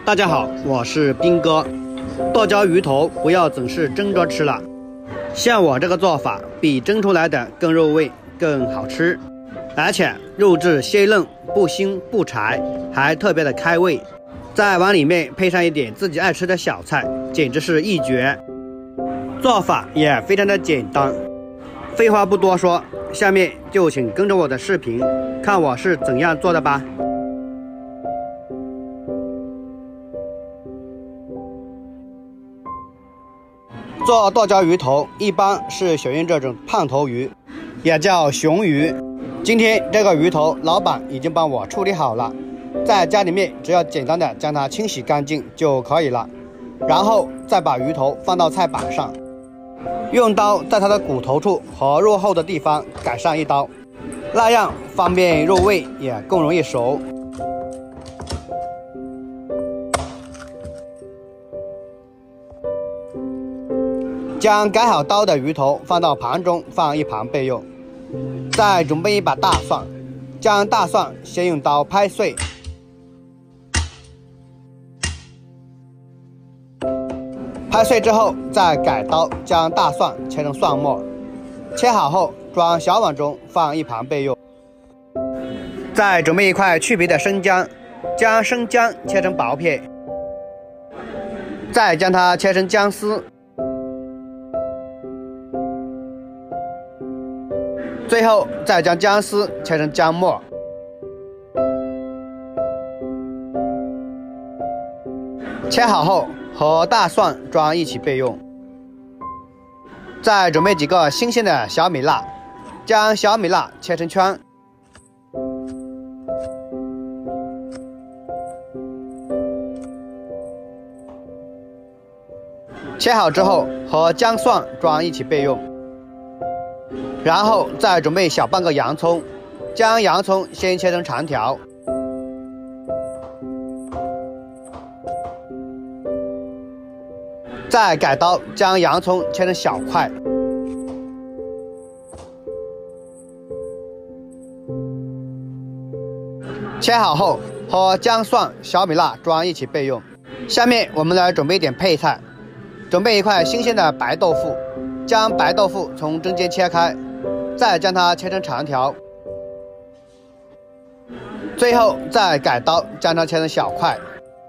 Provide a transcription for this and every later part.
大家好，我是兵哥。剁椒鱼头不要总是蒸着吃了，像我这个做法比蒸出来的更入味、更好吃，而且肉质鲜嫩，不腥不柴，还特别的开胃。再往里面配上一点自己爱吃的小菜，简直是一绝。做法也非常的简单。废话不多说，下面就请跟着我的视频，看我是怎样做的吧。做剁椒鱼头一般是选用这种胖头鱼，也叫雄鱼。今天这个鱼头老板已经帮我处理好了，在家里面只要简单的将它清洗干净就可以了，然后再把鱼头放到菜板上，用刀在它的骨头处和肉厚的地方改上一刀，那样方便入味，也更容易熟。将改好刀的鱼头放到盘中，放一旁备用。再准备一把大蒜，将大蒜先用刀拍碎，拍碎之后再改刀将大蒜切成蒜末，切好后装小碗中放一旁备用。再准备一块去皮的生姜，将生姜切成薄片，再将它切成姜丝。最后再将姜丝切成姜末，切好后和大蒜装一起备用。再准备几个新鲜的小米辣，将小米辣切成圈，切好之后和姜蒜装一起备用。然后再准备小半个洋葱，将洋葱先切成长条，再改刀将洋葱切成小块，切好后和姜蒜、小米辣装一起备用。下面我们来准备一点配菜，准备一块新鲜的白豆腐，将白豆腐从中间切开，再将它切成长条，最后再改刀将它切成小块。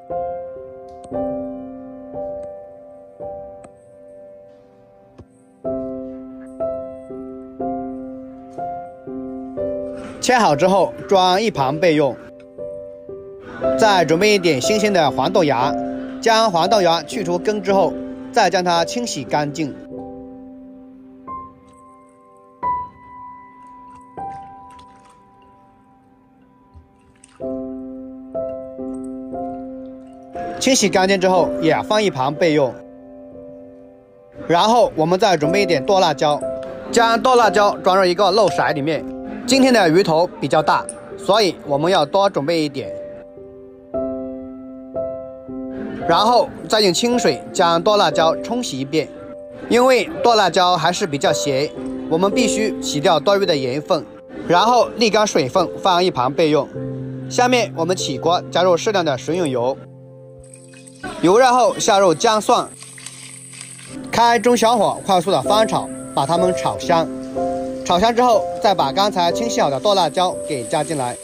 切好之后装一旁备用。再准备一点新鲜的黄豆芽，将黄豆芽去除根之后，再将它清洗干净。清洗干净之后也放一旁备用。然后我们再准备一点剁辣椒，将剁辣椒装入一个漏勺里面。今天的鱼头比较大，所以我们要多准备一点。然后再用清水将剁辣椒冲洗一遍，因为剁辣椒还是比较咸，我们必须洗掉多余的盐分，然后沥干水分放一旁备用。下面我们起锅加入适量的食用油，油热后下入姜蒜，开中小火快速的翻炒，把它们炒香。炒香之后再把刚才清洗好的剁辣椒给加进来，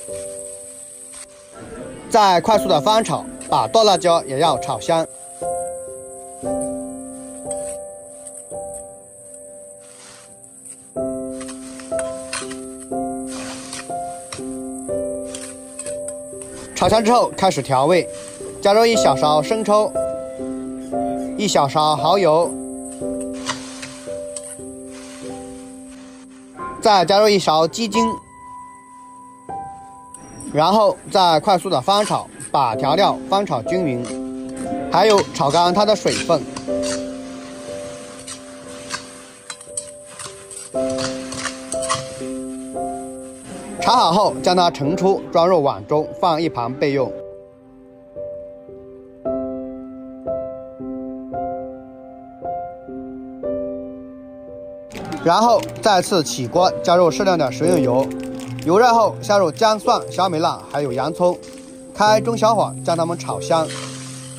再快速的翻炒，把剁辣椒也要炒香。炒香之后开始调味，加入1小勺生抽，1小勺蚝油，再加入1勺鸡精，然后再快速的翻炒，把调料翻炒均匀，还有炒干它的水分。炒好后将它盛出，装入碗中放一旁备用。然后再次起锅加入适量的食用油，油热后下入姜蒜、小米辣还有洋葱，开中小火将它们炒香。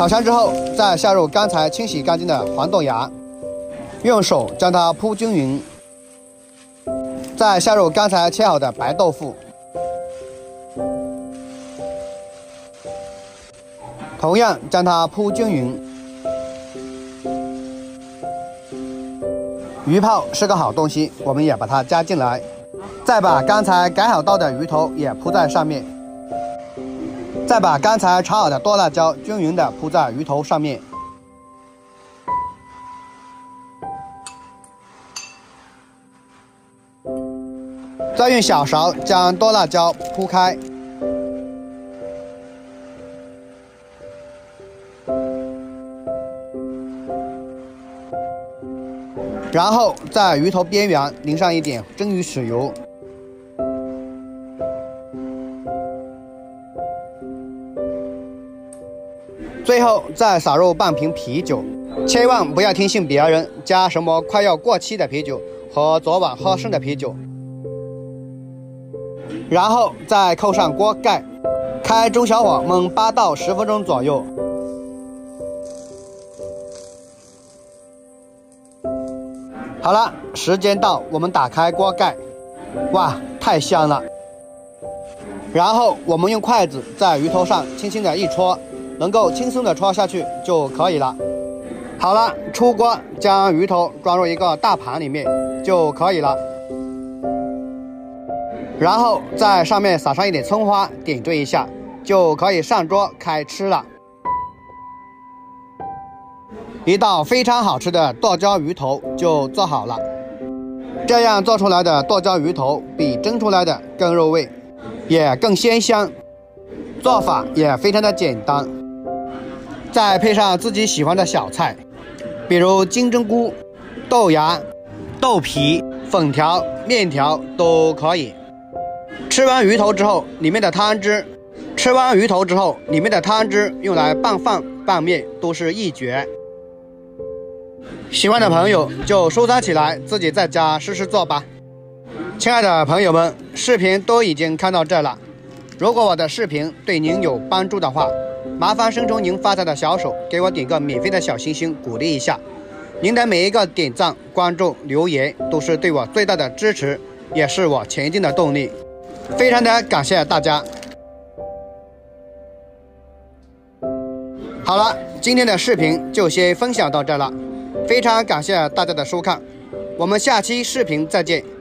炒香之后，再下入刚才清洗干净的黄豆芽，用手将它铺均匀，再下入刚才切好的白豆腐，同样将它铺均匀。鱼泡是个好东西，我们也把它加进来，再把刚才改好刀的鱼头也铺在上面，再把刚才炒好的剁辣椒均匀地铺在鱼头上面。再用小勺将剁辣椒铺开，然后在鱼头边缘淋上一点蒸鱼豉油，最后再撒入半瓶啤酒，千万不要听信别人加什么快要过期的啤酒和昨晚喝剩的啤酒。然后再扣上锅盖，开中小火焖8到10分钟左右。好了，时间到，我们打开锅盖，哇，太香了！然后我们用筷子在鱼头上轻轻的一戳，能够轻松的戳下去就可以了。好了，出锅将鱼头装入一个大盘里面就可以了。然后在上面撒上一点葱花，点缀一下，就可以上桌开吃了。一道非常好吃的剁椒鱼头就做好了。这样做出来的剁椒鱼头比蒸出来的更入味，也更鲜香，做法也非常的简单。再配上自己喜欢的小菜，比如金针菇、豆芽、豆皮、粉条、面条都可以。吃完鱼头之后，里面的汤汁用来拌饭、拌面都是一绝。喜欢的朋友就收藏起来，自己在家试试做吧。亲爱的朋友们，视频都已经看到这了。如果我的视频对您有帮助的话，麻烦伸出您发财的小手，给我点个免费的小心心，鼓励一下。您的每一个点赞、关注、留言，都是对我最大的支持，也是我前进的动力。非常的感谢大家。好了，今天的视频就先分享到这了，非常感谢大家的收看，我们下期视频再见。